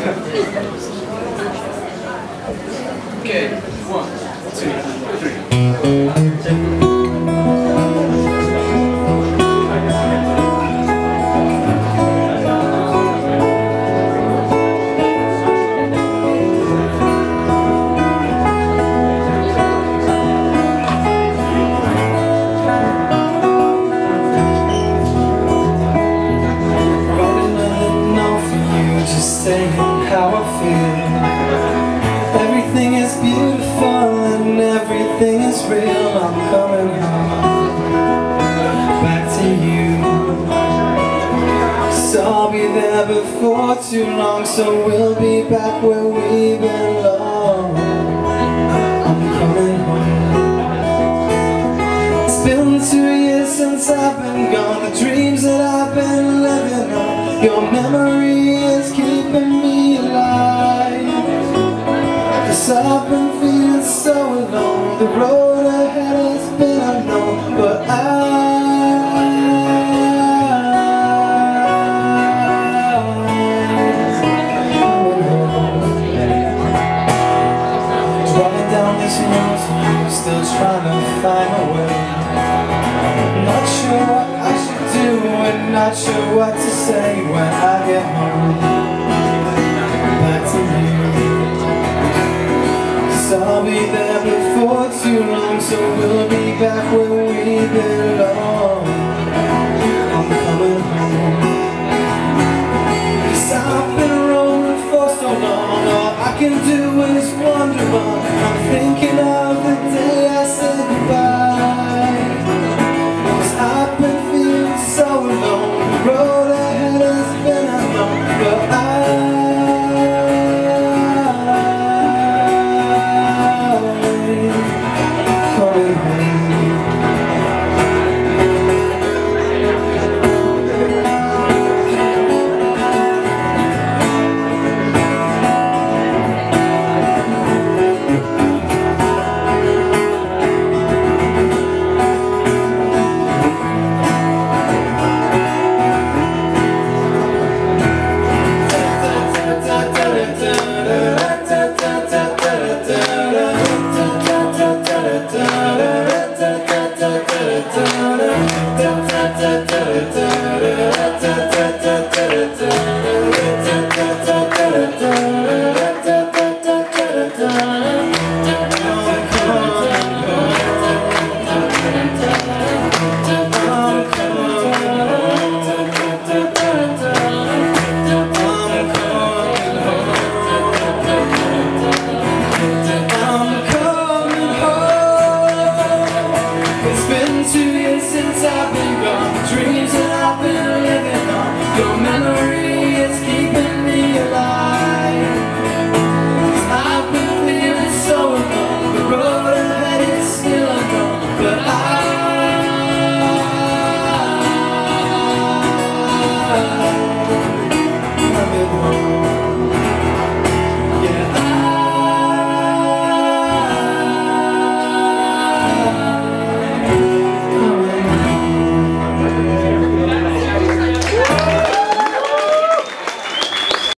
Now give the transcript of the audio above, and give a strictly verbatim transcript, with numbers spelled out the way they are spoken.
Okay, one, two, three. Saying how I feel. Everything is beautiful and everything is real. I'm coming home back to you. 'Cause I'll be there before too long, so we'll be back where we belong. I'm coming home. It's been two years since I've been gone. The dreams that I've been living on, your memory is keeping me alive. 'Cause I've been feeling so alone. The road ahead has been unknown, but I driving down this mountain, still trying to find a way. Not sure what I should do and not sure what to say when I get home back to you. 'Cause I'll be there before too long, so we'll be back where we belong. I'm coming home. 'Cause I've been rolling for so long, all I can do is wonder on. I'm thinking of the day I said goodbye.